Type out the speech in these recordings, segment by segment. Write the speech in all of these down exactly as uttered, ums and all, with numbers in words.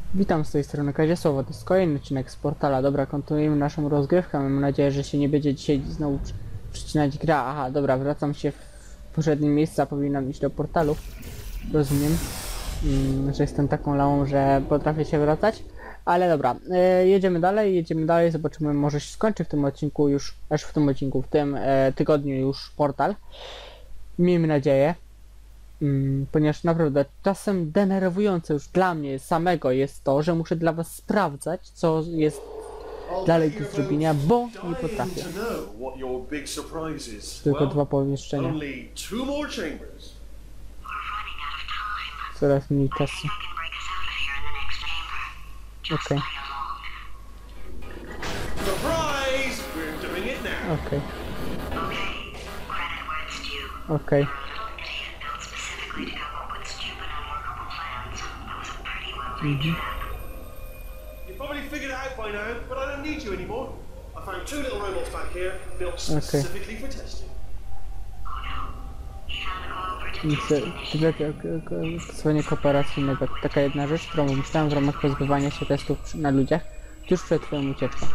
Witam z tej strony Kaziesłowo, to jest kolejny odcinek z portala. Dobra, kontynuujemy naszą rozgrywkę. Mam nadzieję, że się nie będzie dzisiaj znowu przy- przycinać gra. Aha, dobra, wracam się w poprzednie miejsca, powinnam iść do portalu. Rozumiem, mm, że jestem taką lałą, że potrafię się wracać. Ale dobra, e, jedziemy dalej, jedziemy dalej, zobaczymy, może się skończy w tym odcinku już, aż w tym odcinku, w tym e, tygodniu już portal. Miejmy nadzieję. Mm, ponieważ naprawdę czasem denerwujące już dla mnie samego jest to, że muszę dla was sprawdzać, co jest dalej do zrobienia, bo nie potrafię. Tylko dwa pomieszczenia. Coraz mniej czasu. Okej. Okej. Okej. Mhm. You probably figured it out by now, but I don't need you anymore. I found two little robots back here, built specifically for testing. Stosowanie kooperacyjnego. Taka jedna rzecz, którą myślałem w ramach pozbywania się testów na ludziach tuż przed twoją ucieczką.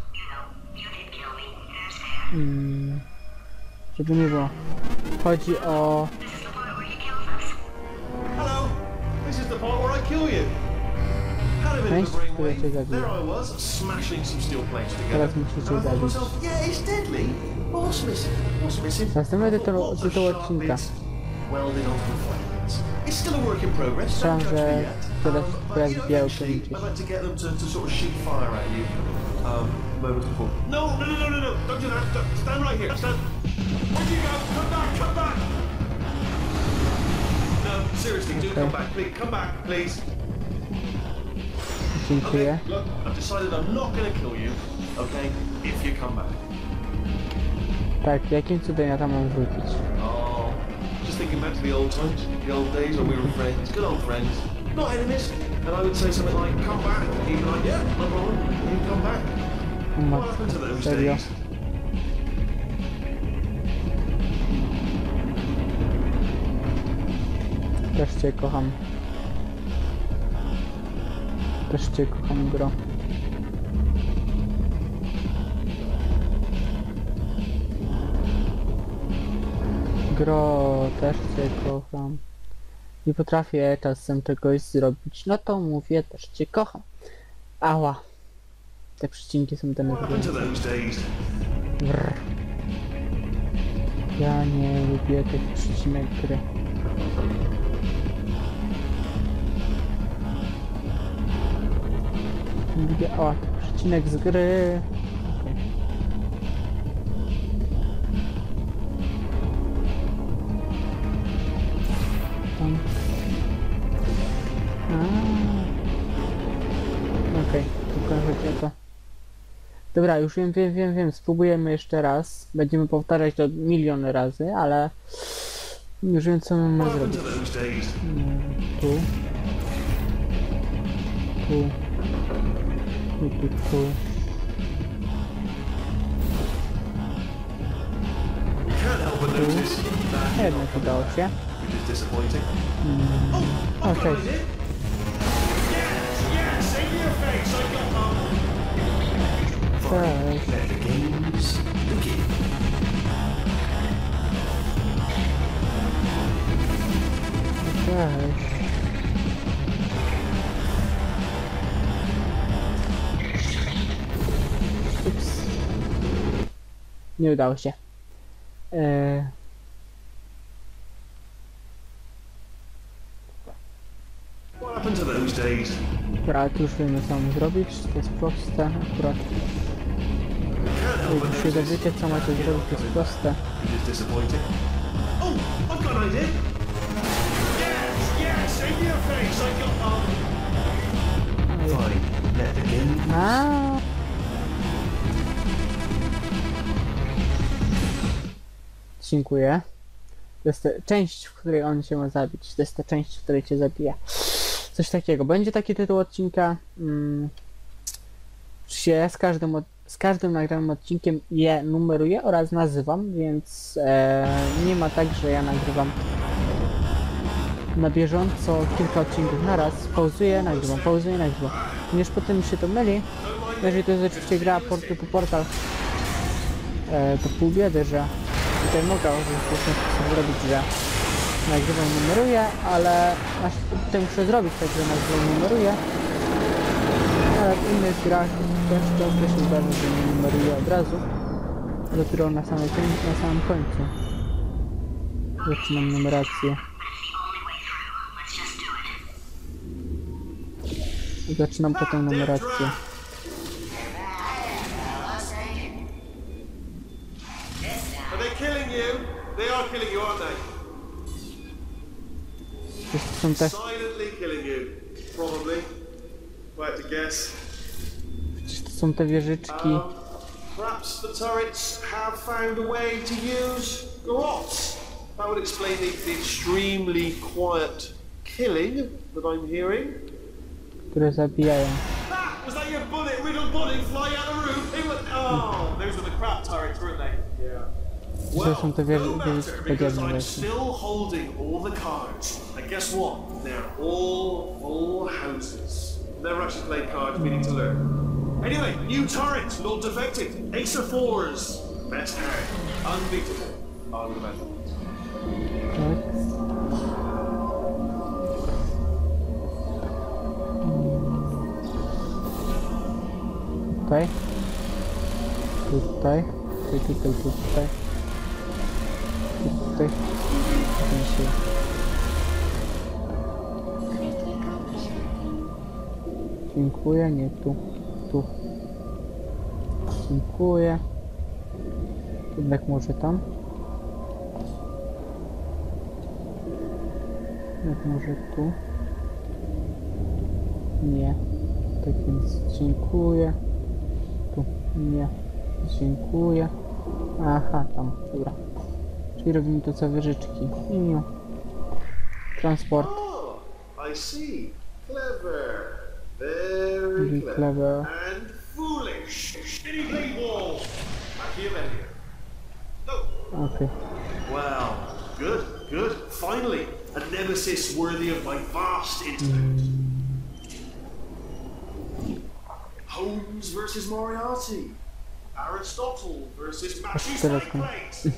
Hmm. Żeby nie było. Chodzi o... Hello, this is the part where I kill you. Had a bit Część, of a która cię brainwave. zabije. There I was, smashing some steel plates together. Teraz musisz And cię I thought to zabić. myself, yeah, it's deadly. What's missing? What's missing? Następny tytuł, Lots of tytuł sharp odcinka. bits welded onto the fragments. It's still a work in progress. Strzelam, Don't judge że me yet. teraz Um, but, teraz you know, biały eventually, kończyć. I'd like to get them to, to sort of shoot fire at you. Um, moment before. No, no, no, no, no, no! Don't do that! Don't- Stand right here. Stand. Where'd you go? Come back! Come back! No, seriously, do Okay. come back, please. Come back, please. Dziękuję. Okay, look, I've decided I'm not going to kill you. Okay, if you come back. Tak, jakim cudem ja tam mam wrócić? Oh, just thinking back to the old times, the old days when we were friends, good old friends, not enemies. And I would say something like, "Come back," and he'd be like, "Yeah, no problem." And he'd come back. O What matko, happened to those serio? days? Też cię kocham. Też cię kocham, gro. Gro, też cię kocham. Nie potrafię czasem czegoś zrobić, no to mówię, też cię kocham. Ała. Te przycinki są What happened to denerwujące. those days? Brr. Ja nie lubię tych przycinek gry. Nie lubię, o, przycinek z gry. Okej. Tam. A. Okej, tylko chodzi o to. Dobra, już wiem, wiem, wiem, wiem, spróbujemy jeszcze raz. Będziemy powtarzać to miliony razy, ale już wiem, co mamy What happened zrobić. to those days? Mm, Tu. Tu. Tu, tu, tu. Can't help but notice that Jednak udało się. which is disappointing. Mm. Oh, O, I've got cześć. an idea. Yes, yes, save your face. I got um. Cześć. Let the games begin. Cześć. Ups. Nie udało się. Eee, What happened to those days? Dobra, tu już wiemy, co mamy zrobić. To jest proste. Akurat Can't help but jak się notice dowiecie, co macie zrobić, to jest proste. which is disappointing. Oh, I've got an idea. Yes, yes, save your face. I got um. Fine. Let the games. A. Dziękuję. To jest ta część, w której on się ma zabić. To jest ta część, w której cię zabija. Coś takiego. Będzie taki tytuł odcinka. Mm, się z każdym, od, z każdym nagranym odcinkiem je numeruję oraz nazywam, więc e, nie ma tak, że ja nagrywam na bieżąco kilka odcinków naraz, pauzuję, nagrywam, pauzuję, nagrywam. Ponieważ potem mi się to myli, jeżeli to jest oczywiście gra portu po portal, e, to pół biedy, że tutaj mogę w ten sposób zrobić, że nagrywam, numeruję, ale aż tutaj muszę zrobić tak, że nagrywam, numeruję, ale w innych grach też często się zdarza, że nie numeruję od razu, a dopiero na samym, na samym końcu zaczynam numerację. Zaczynam potem numerację. Are they killing you? They are killing you, aren't they? To są te, Silently killing you, probably. If I had to guess. to są te wieżyczki. Um, perhaps the turrets have found a way to use garrots. That would explain the, the extremely quiet killing that I'm hearing. Które zabijają. Ah, was that your bullet, riddled bullet flying out the roof? It was, oh, those were the crap turrets, weren't they? Yeah. To są te wieży, no matter, wieżyczki because podziemne I'm właśnie. still holding all the cards. And guess what? They're all full houses. Never actually played cards, meaning to learn. Anyway, new turret, not defected. Ace of fours. Best hand. Unbeatable. I would imagine. Tak. Tutaj. Tutaj. Tutaj, tutaj, tutaj. Tutaj. Tutaj się. Dziękuję, nie tu. Tu. Dziękuję. Jednak może tam. Jak może tu? Nie. Tak więc dziękuję. Tu. Nie. Dziękuję. Aha, tam. Dobra. Czyli robimy to co wieżyczki. Iniu. Transport. Oh, I see. Clever. Very Very clever. clever. And foolish. Skinny blade wall. Machiavellian. No. Okej. Well, good, good. Finally, a nemesis worthy of my vast intellect. Holmes versus Moriarty. Aristotle versus Matthew teraz Cyclades.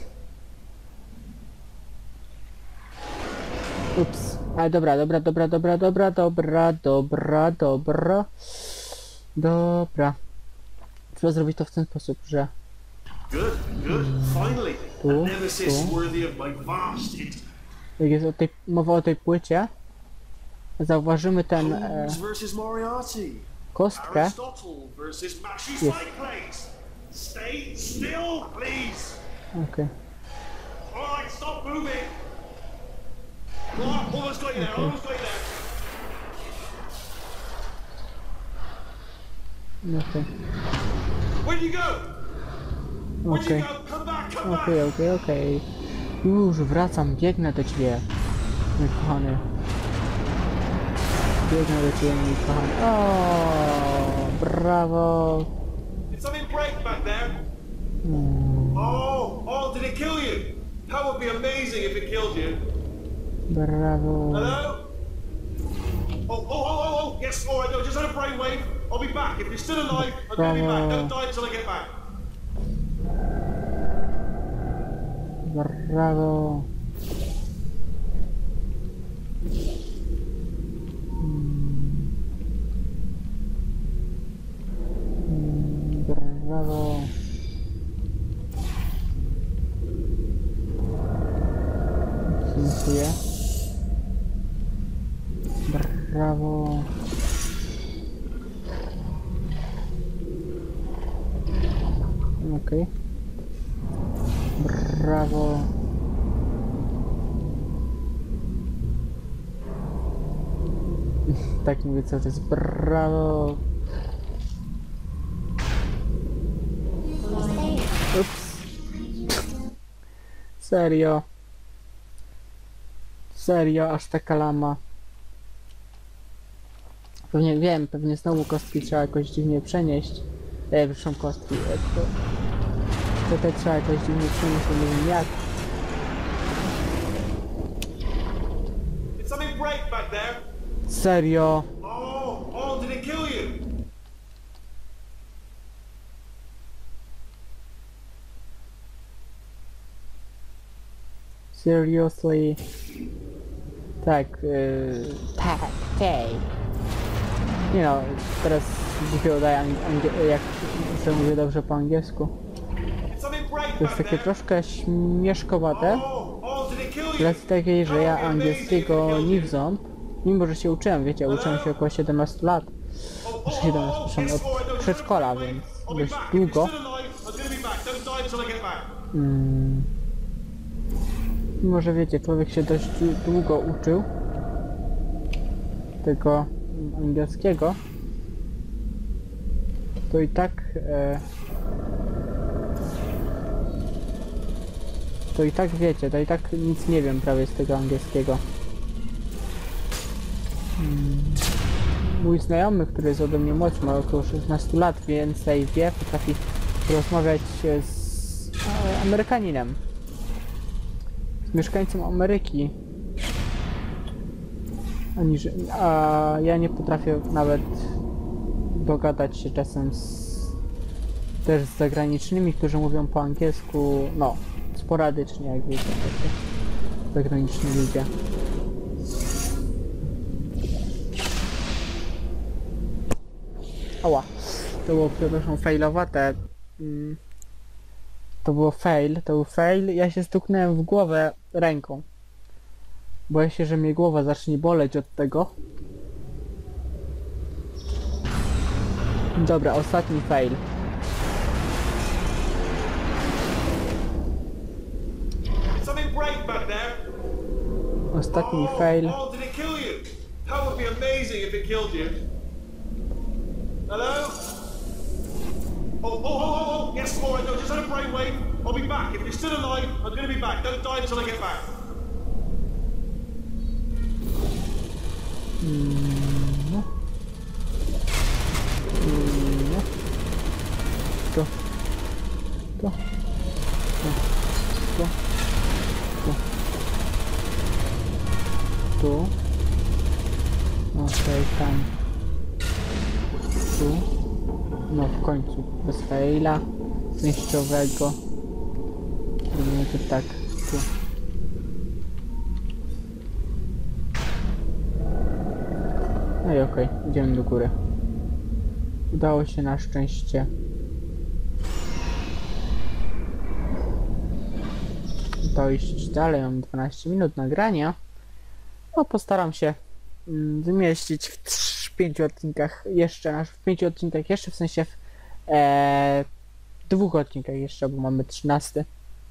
Ups. Ale dobra, dobra, dobra, dobra, dobra, dobra, dobra, dobra. Dobra. Trzeba zrobić to w ten sposób, że Good, good. Finally, Tu, a nemesis tu. worthy of my vast intellect. jak jest o tej, mowa o tej płycie, zauważymy ten e, Holmes versus Moriarty. kostkę. Aristotle versus Matthew Yes. Cyclades. Stay still, please. Okej. All right, stop moving. Oh, almost got you there. Almost got you there. Okej. Where'd you go? Where'd Okej. you go? Come back, come back. Okej, okej, okej. Już wracam, biegnę do ciebie, mój kochany. Biegnę do ciebie, mój kochany. O, brawo. Did something break back there? Mm, Oh, oh, did it kill you? That would be amazing if it killed you. brawo. Hello? Oh, oh, oh, oh, oh, yes, all right, no, just had a brainwave. I'll be back. If you're still alive, I'm gonna be back. Don't die until I get back. Brawo. Mm, brawo. Dziękuję. Brawo. Okej. Brawo. Tak mówię, co to jest brawo. Ups. Serio. Serio, aż taka lama. Pewnie wiem, pewnie znowu kostki trzeba jakoś dziwnie przenieść. E, wyszłą kostki. E, to... Tutaj trzeba jakoś dziwnie przenieść, bo nie wiem jak. Did something Serio? Oh, oh, did it kill you? Seriously? Tak, yy, tak, tej. Nie no, teraz głupio udaję, ang- angie- jak że mówię dobrze po angielsku. Did something break To jest back takie there? troszkę śmieszkowate. Oh, oh, did it kill Z you? racji takiej, że ja That would be amazing if it angielskiego killed nie you. wząb, mimo że się uczyłem, wiecie, uczyłem się około siedemnastu lat. Oh, Znaczy oh, siedemnaście, oh, przepraszam, yes, all right, no, od just przedszkola, wait, więc I'll be dość back. If you're długo. still alive, I'm gonna be back. Don't die until I get back. Mm. Mimo że wiecie, człowiek się dość długo uczył tego angielskiego, to i tak e, to i tak wiecie, to i tak nic nie wiem prawie z tego angielskiego. Mm. Mój znajomy, który jest ode mnie młodszy, ma około szesnastu lat, więcej wie, potrafi rozmawiać z e, Amerykaninem, z mieszkańcem Ameryki, aniż, a ja nie potrafię nawet dogadać się czasem z, też z zagranicznymi, którzy mówią po angielsku, no, sporadycznie, jak wiecie, takie zagraniczni ludzie. Ała, to było, przepraszam, failowate. Mm. To było fail, to był fail, ja się stuknąłem w głowę ręką. Boję się, że mnie głowa zacznie boleć od tego. Dobra, ostatni fail. Did something break back there? Ostatni Oh, fail. oh, did it kill you? That would be amazing if it killed you. Hello? Oh, oh, oh, oh, oh, yes, all right, no, just had a brainwave. I'll be back. If you're still alive, I'm gonna be back. Don't die until I get back. Mm, no. Mm, no. To. To. To. To. To. Tu. Okej, tam. Tu. No w końcu. Bez faila. Częściowego. Robimy to tak. Tu. No i okej, idziemy do góry. Udało się na szczęście. Dojść dalej, mam dwanaście minut nagrania. No postaram się mm, zmieścić w trz- pięciu odcinkach jeszcze, nasz w pięciu odcinkach jeszcze, w sensie w e, dwóch odcinkach jeszcze, bo mamy trzynasty.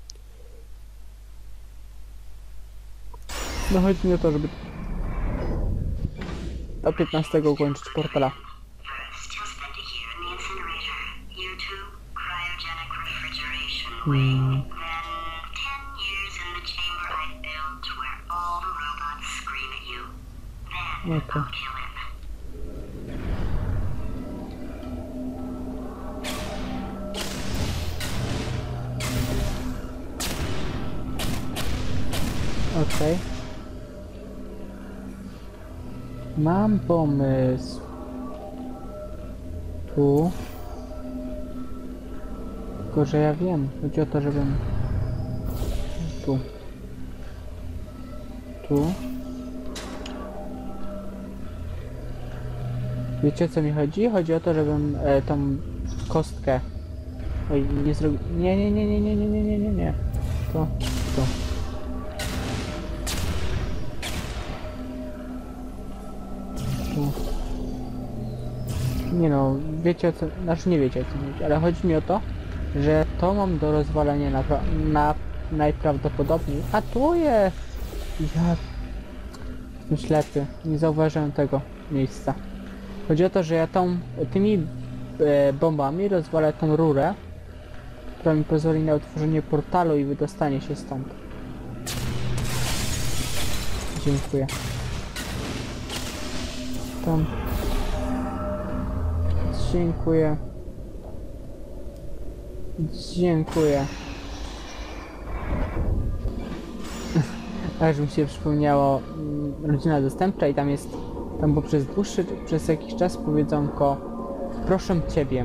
No chodzi mi o to, żeby do piętnastego ukończyć portala. Still spent a year in the incinerator. Year two, cryogenic refrigeration Hmm. wing. Then ten years in the chamber I built where all the robots scream at you. Then Okay. I'll kill him. Okej. Mam pomysł. Tu. Tylko, że ja wiem. Chodzi o to, żebym... Tu. Tu. Wiecie, o co mi chodzi? Chodzi o to, żebym e, tą kostkę... Oj, nie zrobił... Nie, nie, nie, nie, nie, nie, nie, nie, nie, nie. To, to. Tu. Nie no, wiecie o co... Znaczy nie wiecie o co mówić, ale chodzi mi o to, że to mam do rozwalenia na, na najprawdopodobniej. A tu je... Ja... Jestem ślepy, nie zauważyłem tego miejsca. Chodzi o to, że ja tą, tymi e, bombami rozwalę tą rurę, która mi pozwoli na utworzenie portalu i wydostanie się stąd. Dziękuję. Tam. Dziękuję. Dziękuję. Aż mi się przypomniało mm, rodzina zastępcza i tam jest Tam bo przez dłuższy, przez jakiś czas powiedzonko proszę ciebie.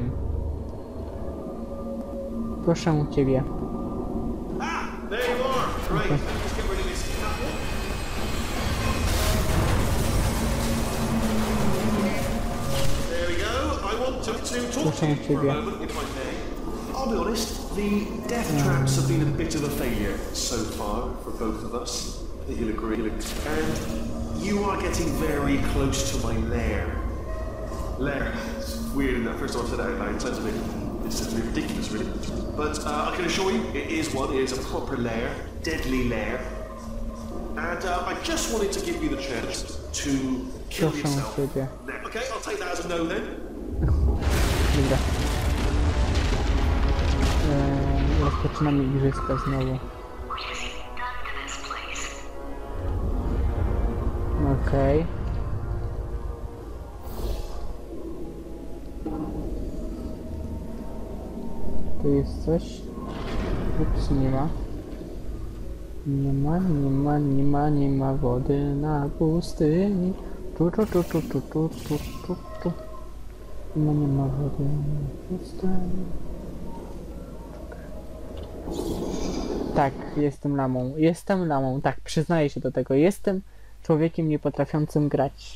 Proszę ciebie. Ah, there you are. Great. Let's get rid of this couple. There we go. I want to, to talk to you for a moment, if I may. I'll be honest, the death traps have been a bit of a failure so far for both of us. I think you'll agree. And you are getting very close to my lair. Lair. It's weird in that first time I said it out loud. It sounds a bit, it's just ridiculous, really. But uh, I can assure you, it is one. It is a proper lair, deadly lair. And uh, I just wanted to give you the chance to kill Proszę yourself. ciebie. Now, okay, I'll take that as a no then. Dobra. Eee, rozpoczynamy igrzyska znowu. What has he done to this place? Okej. Tu jest coś. Ups, nie ma. Nie ma, nie ma, nie ma, nie ma wody na pustyni. Tu, tu, tu, tu, tu, tu, tu, tu, tu. Nie ma, nie ma wody na pustyni. Tak, jestem lamą. Jestem lamą. Tak, przyznaję się do tego. Jestem człowiekiem niepotrafiącym grać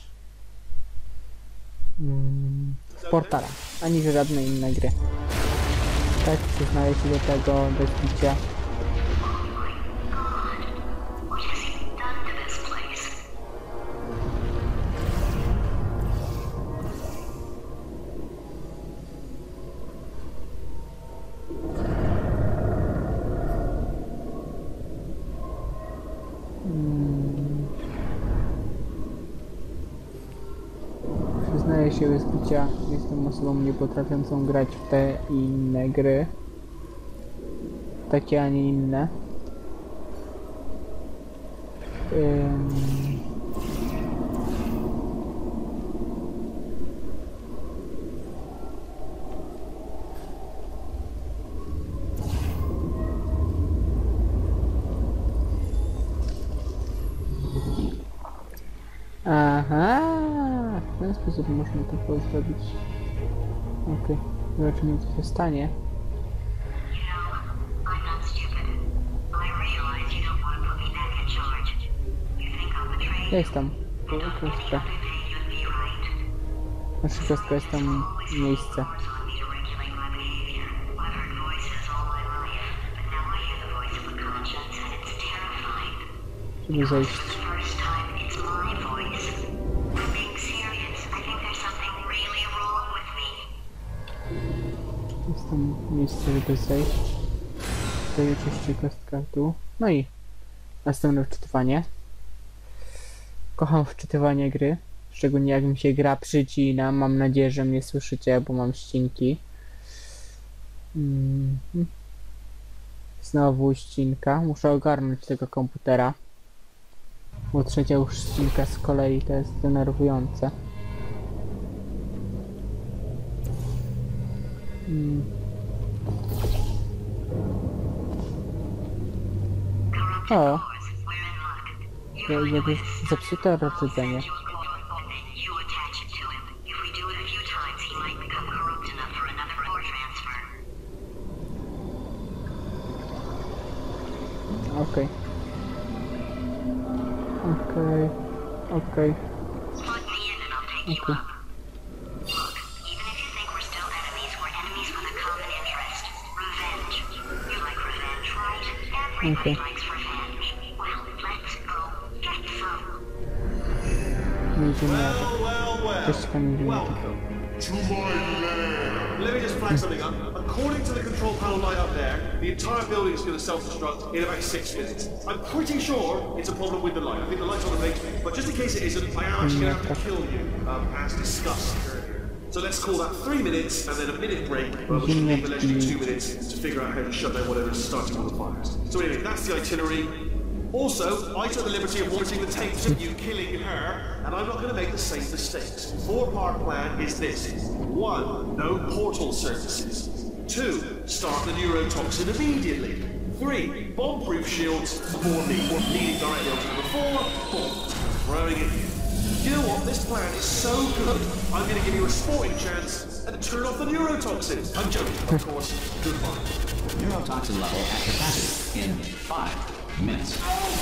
mm, w Portala, ani w żadne inne gry. Tak, przyznaję się do tego bez bicia. What has he done to this place? Mm. Przyznaję się bez bicia, jestem osobą niepotrafiącą grać w te i inne gry. Takie, a nie inne. Ym... Aha, w ten sposób można to zrobić. Okej, zobaczymy co się stanie. You know, I'm not stupid. I realize you don't want to put me back in charge. You think I'll betray you? Ja jestem. And on any Kostka. other day you'd be right. Nasza kostka jest tam miejsce. Force on me to regulate my behavior. I've heard voices all my life, but now I hear the voice of a conscience and it's terrifying. Żeby zejść. For the first time, it's my voice. I'm being serious. I think there's something really wrong with me. Jest tam miejsce, żeby zejść. Tutaj oczywiście kostka w dół. No i następne wczytywanie. Kocham wczytywanie gry. Szczególnie jak mi się gra przycina. Mam nadzieję, że mnie słyszycie, bo mam ścinki. Mm. Znowu ścinka. Muszę ogarnąć tego komputera. Bo trzecia już ścinka z kolei to jest denerwujące. Mm. O, We're in luck. You to to jest zepsute rozszerzenie. You attach it to him. If we do it a few times, he might become corrupt enough for another core transfer. Okej. Okej. Okej. Plug me in and I'll take you Okay. up. Look, even if you think we're still enemies, we're enemies with a common interest. Revenge. You like revenge, right? Everybody Okay. likes revenge. Well, let's go get some. Będziemy Well, well, well. Cześć Kamil. Welcome to my lair. Let me just flag something up. According to the control panel light up there, the entire building is going to self-destruct in about six minutes. I'm pretty sure it's a problem with the light. I think the light's on the basement. But just in case it isn't, I am actually going to have to kill you, um, as discussed earlier. So let's call that three minutes and then a minute break, uh, which will leave allegedly two minutes to figure out how to shut down whatever's starting all the fires. So anyway, that's the itinerary. Also, I took the liberty of watching the tapes of you killing her, and I'm not going to make the same mistakes. Four-part plan is this. One, no portal services. Two, start the neurotoxin immediately. Three, bomb-proof shields. Four, lead, leading directly onto number four. Four, throwing it in. You know what? This plan is so good. I'm going to give you a sporting chance and turn off the neurotoxins. I'm joking, of course. Goodbye. Neurotoxin level at capacity in five minutes.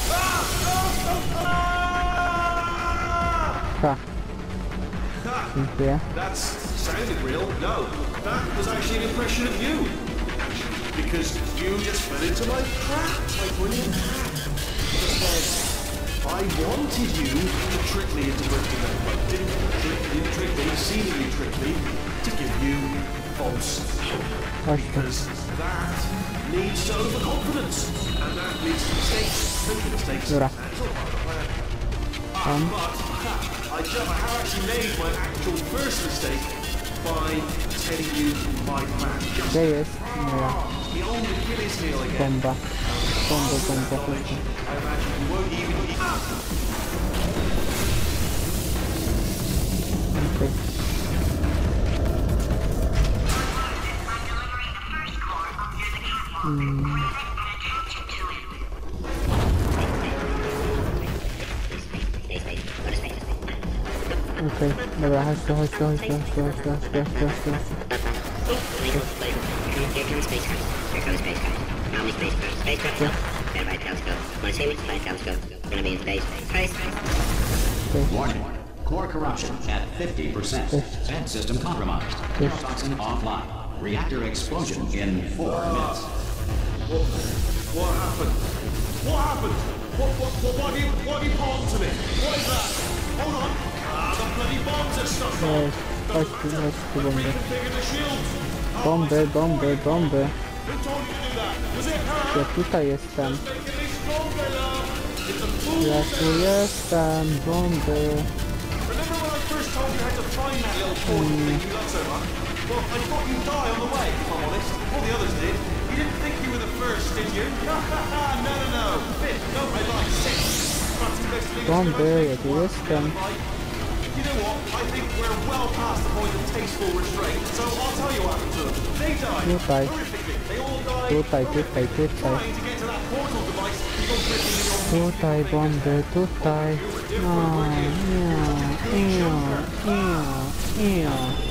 Ha. Dziękuję. That sounded real. No, that was actually an impression of you. Because you just fell into my trap, my brilliant trap. Because I wanted you to trick me into working that way. Didn't trick me, trick me, seemingly trick me, to give you false hope. Chodź tu. Because that leads to overconfidence. And that leads to mistakes. Making mistakes. Dobra. And it's all part of the plan. Ah, but I don't know how I actually made my actual first mistake by telling you my plan. Just Gdzie jest moja the old Achilles heel again. bomba? Bomba, bomba, bomba. I imagine you won't even be... Ah! Okej. Okej, dobra, chodź tu, chodź tu, chodź tu, chodź tu, chodź tu, chodź tu, chodź tu, chodź tu, chodź tu. Here comes space craft. Here comes space craft. Omni space craft. Space craft. Stand by telescope. Want to see me? By telescope. Gonna be in space. Space. Warning. Core corruption at fifty percent. And system compromised. Neurotoxin offline. Reactor explosion in four minutes. What, what happened? What happened? What, what, what, what have you, what have you palmed to me? What is that? Hold on. Ah, the bloody bombs are stuck on. Cześć, chodź tu, chodź tu, bomby. Reconfigure the shields. Bomby, bomby, bomby. Who told you to do that? Was it her? Ja tutaj jestem. Making me stronger, love. It's a fool. Ja tu jestem, bomby. Remember when I first told you how to find that little portal thing you love so much? Well, I thought you'd die on the way, if I'm honest. All the others did. You didn't think you were the first, did you? no, no, no. Fifth. No, I lied. Sixth. That's the best thing. Bomby, ja tu jestem. You know what? I think we're well past the point of tasteful restraint, so I'll tell you what happened to them. They died Tutaj. horrifically. They all died Tutaj, tutaj, tutaj. trying to get to that portal device to go gripping in your Tutaj bomby, tutaj. No, nie, nie, nie, nie.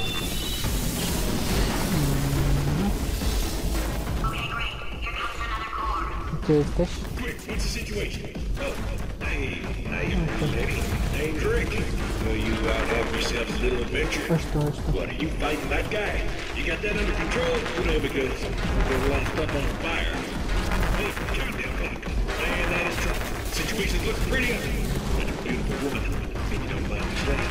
Gdzie jesteś? Quick, what's the situation? Oh, hey, how you doing, lady? Name's Rick. Well, you out having yourself a little adventure? Chodź tu, chodź tu. What, are you fighting that guy? You got that under control? You know, because there's a lot of stuff on fire. Hey, goddamn fuck. Man, that is trouble. Situation's looking pretty ugly. Such a beautiful woman, if you don't mind me saying.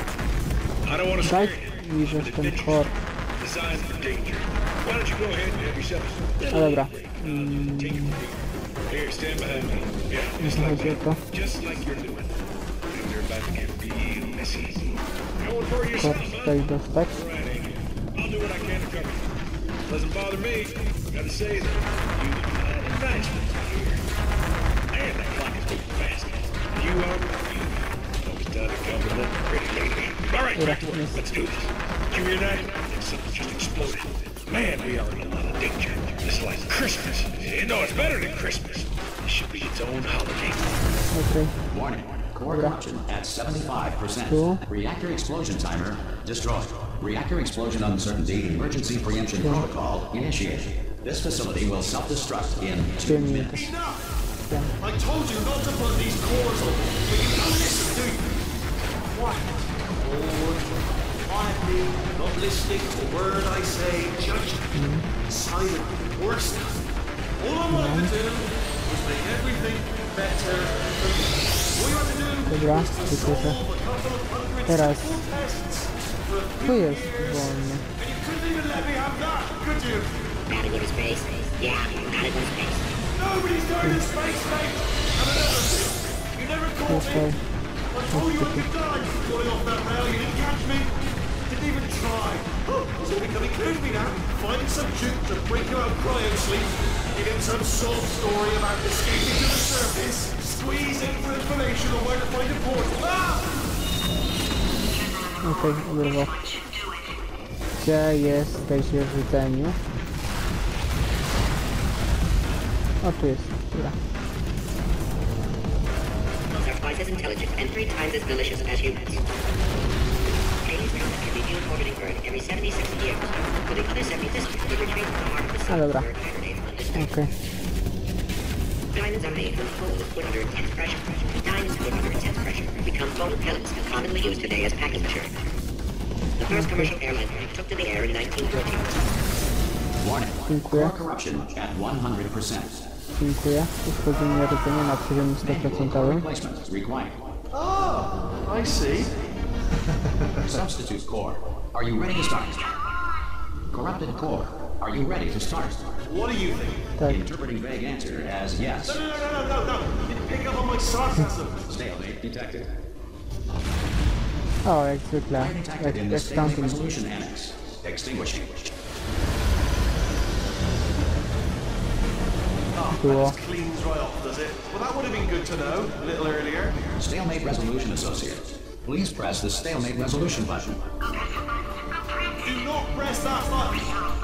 I don't want to Daj scare you. mi, że ten chor. Designed for danger. Why don't you go ahead and have yourself a No dobra. Take it from me. Here, stand behind me. Yeah, just Jeśli like chodzi o to. Just like you're doing. Things are about to get real messy. Going for Chor yourself, huh? tutaj dostać. Right, Amy. I'll do what I can to cover you. Doesn't bother me. Gotta say that you look mighty nice with me here. Man, that clock is moving fast. You are beautiful. Always time to compliment a pretty lady. All right, Dobra, quick, jest. let's do this. Did you hear that? Something just exploded. Man, we are in a lot of danger. It's like Christmas. You know, it's better than Christmas. It should be its own holiday. Okej. Warning. Core corruption at seventy-five percent. Tu. Reactor explosion timer destroyed. Reactor explosion uncertainty emergency preemption protocol initiated. This facility will self-destruct in two Dwie minuty. minutes. Enough! I told you not to put these cores on, but you don't listen, do you? Quiet. Forward. Quietly, not listening to a word I say, judging. Silent. Worse. All I wanted to do was make everything better for me. All you had to do Dobra, was to tylko że solve a couple of hundred teraz simple tests for a tu few jest years. wolny. And you couldn't even let me have that, could you? Gotta go to space. Yeah, gotta go to space. Nobody's going to space, mate! And another thing, you never caught Tutaj. me. I told you when you died, falling off that rail, you didn't catch me. Didn't even try. Oh, it's all becoming clear to me now. Finding some juke to break you out cryo sleep, giving some sob story about escaping to the surface, squeezing for information on where to find a portal. Ah! Okej, urwał. Gdzie jesteś w rdzeniu? O, tu jest. Dobra. twice as intelligent and three times as malicious as humans. Hades comet can be viewed orbiting Earth every seventy-six years, with the other seventy-six would retreat to the heart of the sun Ah, dobra. where it hibernates undisturbed. Okej. Diamonds are made from coal put under intense pressure. Diamonds put under intense pressure become foam pellets commonly used today as packing material. The first commercial airline took to the air in nineteen fourteen. Warning. Dziękuję. Core corruption at one hundred percent. Dziękuję. Uszkodzenie rdzenia na poziomie sto procent. Replacement required. Oh, I see. Substitute core. Are you ready to start? Corrupted core. Are you ready to start? What do you think? Tak. Interpreting vague answer as yes. No, no, no, no, no, no. You didn't pick up on my sarcasm. Stalemate detected. O, jak zwykle. Fire detected Jak, in the jak stalemate tamtym. resolution annex. Extinguishing. Było. That cleans right off, does it? Well, that would have been good to know a little earlier. Stalemate resolution associate. Please press the stalemate resolution button. Do not press that button.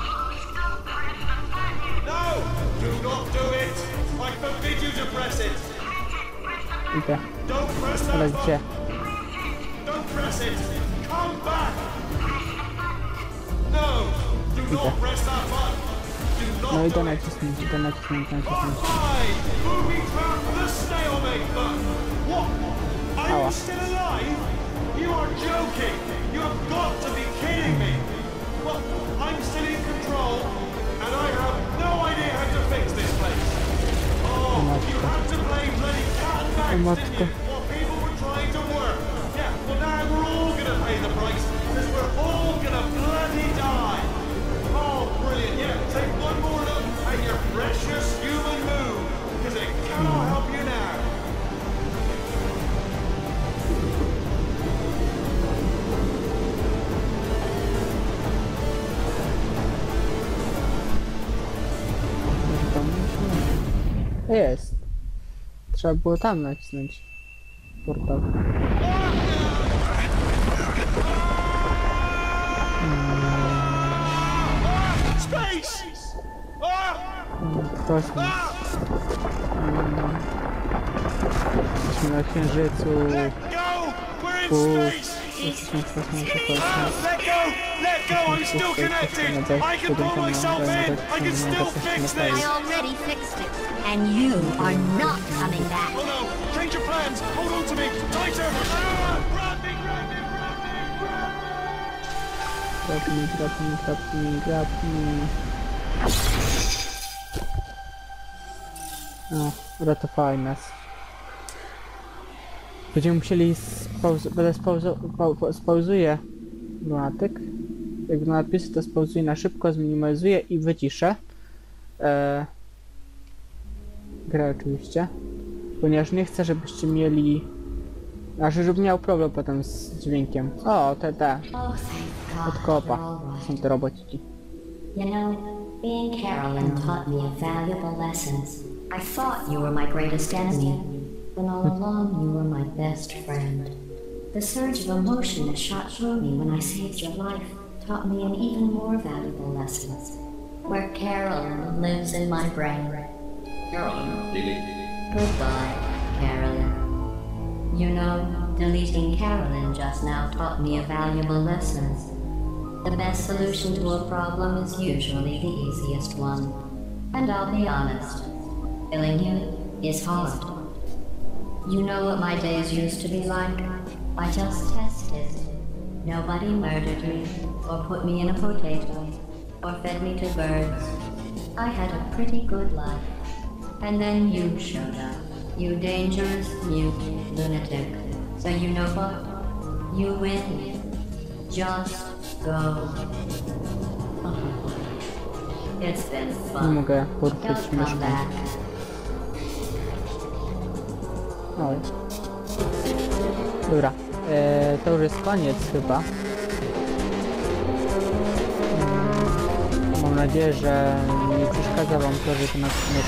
No! Do not do it! I forbid you to press it! Idę. Don't press Ale that gdzie? button! Don't press it! Come back! No! Do not press that button! Do No not idę do it! nacisnąć, idę nacisnąć, nacisnąć. Fine! Moving trap the stalemate button! What? Are Ała. you still alive? You are joking! You have got to be kidding me! Well, I'm still in control, and I have no idea how to fix this place. Oh, you had to play bloody cat and mouse, didn't you? While people were trying to work. Yeah, well now we're all gonna pay the price, because we're all gonna bloody die. Oh, brilliant. Yeah, take one more look at your precious human moon, because it cannot help you now. Jest. Trzeba było tam nacisnąć portal. Space! Ah! Kosmos. Jesteśmy na Księżycu. Let go! We're in Uff. space! Jesteśmy w kosmosie, Ah, kosmos. let go! Let go! I'm still connected! I can pull myself in! I can still fix I this! already fixed it. And you are not coming back. Oh no! Change your plans! Hold on to me! Tighter! Ah! Grab me! Grab me! Grab me! Grab me, grab me, grab me, grab me. O, uratowali nas. Będziemy musieli spauzu... Będę spauzu... Pau... Spauzuję lunatyk. Jak będą napisy, to spauzuję na szybko, zminimalizuję i wyciszę. Eee... Grę oczywiście. Ponieważ nie chcę, żebyście mieli... Znaczy, żeby miał problem potem z dźwiękiem. O, te, te. Oh, thank Od God. kopa. You're all right. Są te robociki. You know, being Carolyn taught me valuable lessons. I thought you were my greatest enemy, when all along you were my best friend. The surge of emotion that shot through me when I saved your life taught me an even more valuable lesson. Where Carolyn lives in my brain. Carolyn, delete. Goodbye, Carolyn. You know, deleting Carolyn just now taught me a valuable lesson. The best solution to a problem is usually the easiest one. And I'll be honest, killing you is hard. You know what my days used to be like? I just tested. Nobody murdered me, or put me in a potato, or fed me to birds. I had a pretty good life. And then you showed up. You dangerous, mute lunatic. So you know what? You win. Just go. Oh, it's been Nie fun. mogę Don't poruszyć come myszką. back. Oj. Dobra, e, to już jest koniec chyba. Mm, Mam nadzieję, że nie przeszkadza wam to, że ten odcinek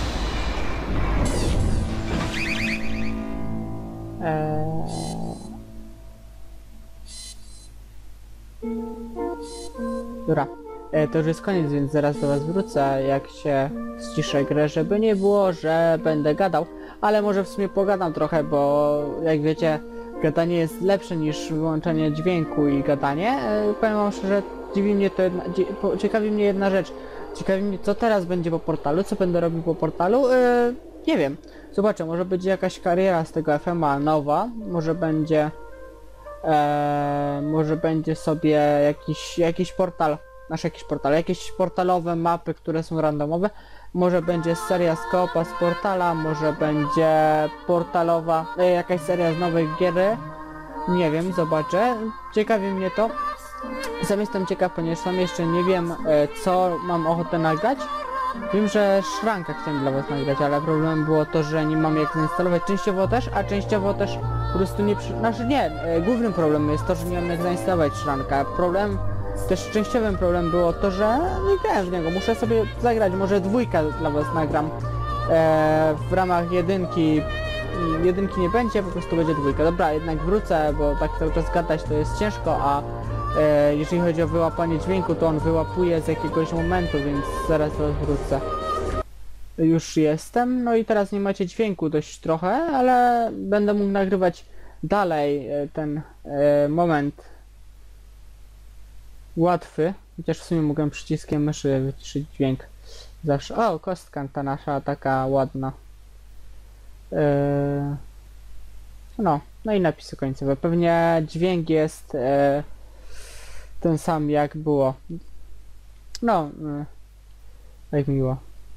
e... Dobra, e, to już jest koniec, więc zaraz do was wrócę, jak się ściszę grę, żeby nie było, że będę gadał, ale może w sumie pogadam trochę, bo jak wiecie, gadanie jest lepsze niż wyłączanie dźwięku i gadanie. E, powiem wam szczerze, dziwi mnie to jedna, dzie, po, ciekawi mnie jedna rzecz. Ciekawi mnie, co teraz będzie po portalu, co będę robił po portalu, e, nie wiem. Zobaczę, może będzie jakaś kariera z tego F M a nowa, może będzie... Eee, może będzie sobie jakiś, jakiś portal, nasz jakiś portal, jakieś portalowe mapy, które są randomowe, może będzie seria z koopa z portala, może będzie portalowa, e, jakaś seria z nowych gier, nie wiem, zobaczę, ciekawi mnie to, sam jestem ciekaw, ponieważ sam jeszcze nie wiem, e, co mam ochotę nagrać. Wiem, że szranka chciałem dla was nagrać, ale problemem było to, że nie mam jak zainstalować częściowo też, a częściowo też po prostu nie przy... Znaczy nie, e, głównym problemem jest to, że nie mam jak zainstalować szranka. Problem, też częściowym problemem było to, że nie grałem w niego, muszę sobie zagrać, może dwójka dla was nagram e, w ramach jedynki. Jedynki nie będzie, po prostu będzie dwójka. Dobra, jednak wrócę, bo tak cały czas gadać to jest ciężko, a e, jeżeli chodzi o wyłapanie dźwięku, to on wyłapuje z jakiegoś momentu, więc zaraz do was wrócę. Już jestem, no i teraz nie macie dźwięku dość trochę, ale będę mógł nagrywać dalej e, ten e, moment łatwy, chociaż w sumie mogę przyciskiem myszy wyciszyć dźwięk zawsze. O, kostka ta nasza taka ładna. E, no, no i napisy końcowe. Pewnie dźwięk jest e, ten sam jak było. No, e, jak miło.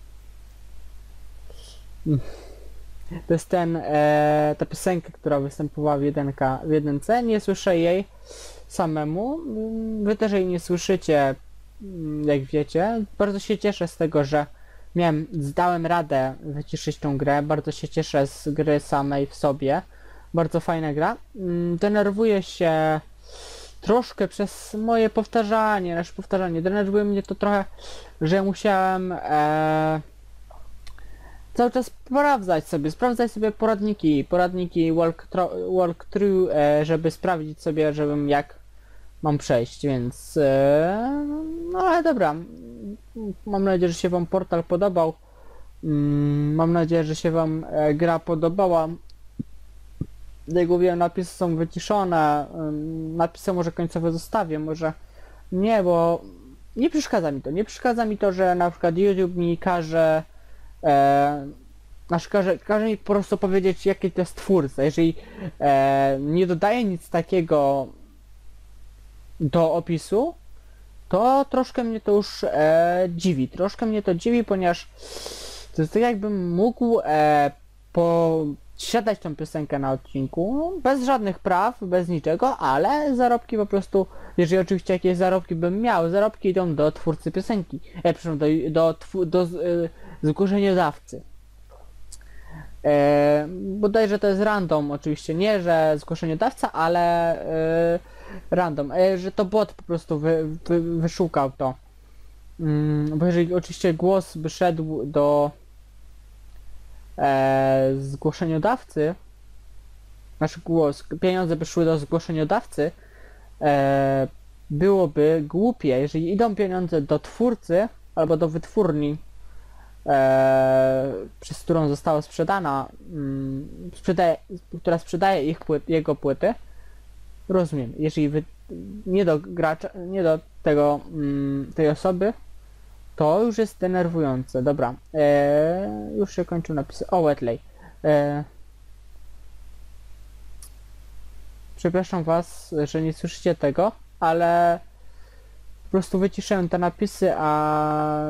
To jest ten, e, ta piosenka, która występowała w, jedynka, w jedynce. Nie słyszę jej samemu. Wy też jej nie słyszycie, jak wiecie. Bardzo się cieszę z tego, że miałem, zdałem radę wyciszyć tą grę. Bardzo się cieszę z gry samej w sobie. Bardzo fajna gra. Denerwuję się troszkę przez moje powtarzanie, nasze powtarzanie. Denerwuje mnie to trochę, że musiałem e, cały czas sprawdzać sobie, sprawdzać sobie poradniki, poradniki walkthrough, e, żeby sprawdzić sobie, żebym jak mam przejść, więc e, no ale dobra. Mam nadzieję, że się wam portal podobał. Mam nadzieję, że się wam e, gra podobała. Jak mówiłem, napisy są wyciszone. Napisy może końcowe zostawię, może nie, bo nie przeszkadza mi to. Nie przeszkadza mi to, że na przykład YouTube mi każe e, nasz każe, każe mi po prostu powiedzieć, jaki to jest twórca. Jeżeli e, nie dodaje nic takiego do opisu, to troszkę mnie to już e, dziwi. Troszkę mnie to dziwi, ponieważ to jest tak, jakbym mógł e, posiadać tą piosenkę na odcinku bez żadnych praw, bez niczego, ale zarobki po prostu, jeżeli oczywiście jakieś zarobki bym miał, zarobki idą do twórcy piosenki, e, przepraszam, do, do, do, do e, zgłoszeniodawcy. E, bodajże to jest random, oczywiście nie, że zgłoszeniodawca, ale e, random, e, że to bot po prostu wy, wy, wyszukał to. Mm, bo jeżeli oczywiście głos by szedł do e, zgłoszeniodawcy, nasz głos, pieniądze by szły do zgłoszeniodawcy, e, byłoby głupie, jeżeli idą pieniądze do twórcy albo do wytwórni, e, przez którą została sprzedana, mm, sprzedaje, która sprzedaje ich płyt, jego płyty. Rozumiem, jeżeli wy, nie do gracza, nie do tego, mm, tej osoby, to już jest denerwujące. Dobra, e, już się kończą napisy. O, Wetley. E, przepraszam was, że nie słyszycie tego, ale po prostu wyciszyłem te napisy, a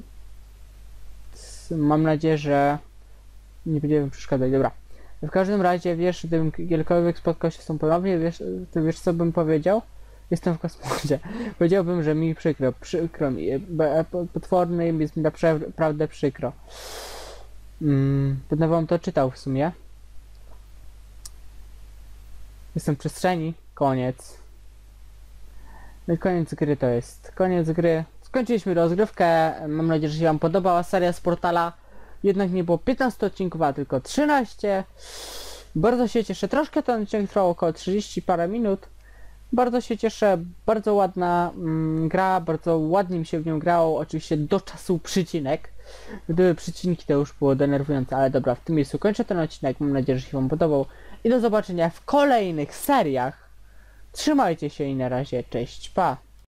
mam nadzieję, że nie będziemy przeszkadzać. Dobra. W każdym razie, wiesz, gdybym kiedykolwiek spotkał się z tą ponownie, wiesz, ty wiesz, co bym powiedział? Jestem w kosmosie. Powiedziałbym, że mi przykro, przykro mi, potworny jest mi naprawdę przykro. Hmm, będę wam to czytał w sumie. Jestem w przestrzeni, koniec. No i koniec gry to jest. Koniec gry. Skończyliśmy rozgrywkę, mam nadzieję, że się wam podobała seria z portala. Jednak nie było piętnaście odcinków, a tylko trzynaście. Bardzo się cieszę. Troszkę ten odcinek trwał około trzydzieści parę minut. Bardzo się cieszę, bardzo ładna mm, gra, bardzo ładnie mi się w nią grało, oczywiście do czasu przycinek. Gdyby przycinki, to już było denerwujące, ale dobra, w tym miejscu kończę ten odcinek, mam nadzieję, że się wam podobał i do zobaczenia w kolejnych seriach. Trzymajcie się i na razie, cześć, pa!